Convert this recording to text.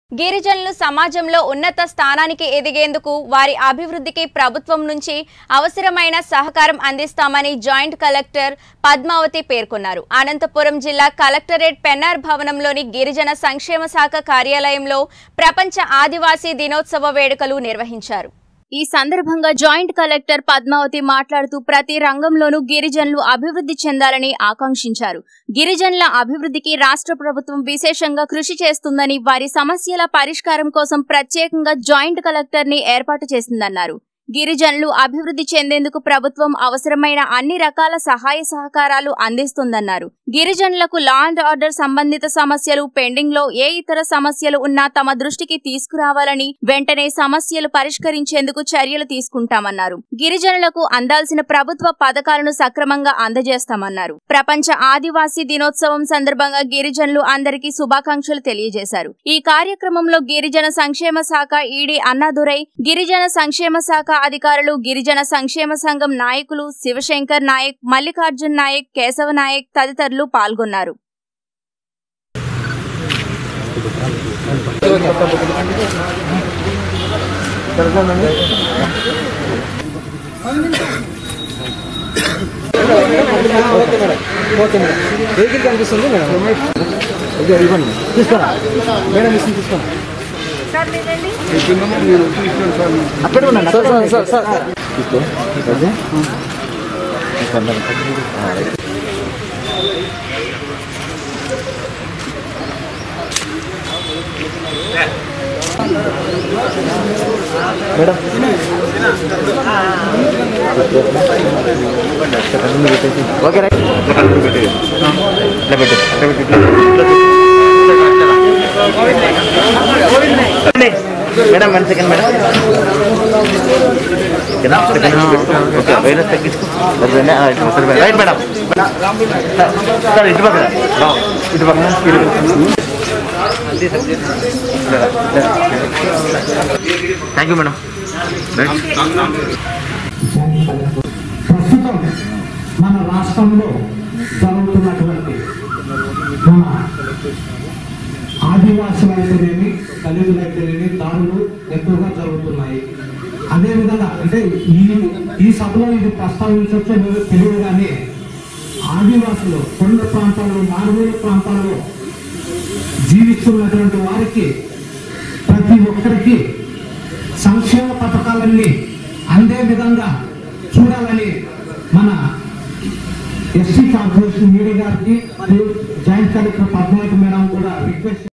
గిరిజనులు సమాజంలో ఉన్నత స్థానానికి ఎదిగేందుకు వారి అభివృద్ధికి ప్రభుత్వం నుంచి అవసరమైన సహకారం అందిస్తామని జాయింట్ కలెక్టర్ పద్మావతి పేర్కొన్నారు. అనంతపురం జిల్లా కలెక్టరేట్ పెన్నార్ భవనంలోని గిరిజన సంక్షేమ శాఖ కార్యాలయంలో ప్రపంచ ఆదివాసీ దినోత్సవ వేడుకలు నిర్వహించారు. ఈ సందర్భంగా జాయింట్ కలెక్టర్ పద్మావతి మాట్లాడుతూ ప్రతి రంగంలోనూ గిరిజనులు అభివృద్ధి చెందాలని ఆకాంక్షించారు. గిరిజనుల అభివృద్ధికి రాష్ట్ర ప్రభుత్వం విశేషంగా కృషి చేస్తుందని, వారి సమస్యల పరిష్కారం కోసం ప్రత్యేకంగా జాయింట్ కలెక్టర్ ని ఏర్పాటు చేసిందన్నారు. గిరిజనులు అభివృద్ధి చెందేందుకు ప్రభుత్వం అవసరమైన అన్ని రకాల సహాయ సహకారాలు అందిస్తుందన్నారు. గిరిజనులకు లా అండ్ ఆర్డర్ సంబంధిత సమస్యలు పెండింగ్ లో ఏ ఇతర సమస్యలు ఉన్నా తమ దృష్టికి తీసుకురావాలని, వెంటనే సమస్యలు పరిష్కరించేందుకు చర్యలు తీసుకుంటామన్నారు. గిరిజనులకు అందాల్సిన ప్రభుత్వ పథకాలను సక్రమంగా అందజేస్తామన్నారు. ప్రపంచ ఆదివాసీ దినోత్సవం సందర్భంగా గిరిజనులు అందరికీ శుభాకాంక్షలు తెలియజేశారు. ఈ కార్యక్రమంలో గిరిజన సంక్షేమ శాఖ ఈడీ అన్నాదురై, గిరిజన సంక్షేమ శాఖ అధికారులు, గిరిజన సంక్షేమ సంఘం నాయకులు శివశంకర్ నాయక్, మల్లికార్జున్ నాయక్, కేశవ నాయక్ తదితరులు పాల్గొన్నారు. అక్కడ ఉన్నాను sir madam okay right madam 1 second madam okay virus తగ్గించుకో రైట్ మేడం సార్ ఇటు పక్కన థ్యాంక్ యూ మేడం. ప్రస్తుతం మన రాష్ట్రంలో జరుగుతున్నటువంటి మన ఆదివాసులైతేనేమి దళితులైతేనేమి దాడులు ఎక్కువగా జరుగుతున్నాయి. అదేవిధంగా అంటే ఈ సభలో ఇది ప్రస్తావించవచ్చో లేదో తెలియదు, కానీ ఆదివాసులు కొండ ప్రాంతాల్లో, మారుమూల ప్రాంతాల్లో జీవిస్తున్నటువంటి వారికి ప్రతి ఒక్కరికి సంక్షేమ పథకాలన్నీ అందే విధంగా చూడాలని మన ఎస్సీ కార్పొరేషన్ మీడియా గారికి మరియు జాయింట్ కలెక్టర్ పద్మావతి మేడం కూడా రిక్వెస్ట్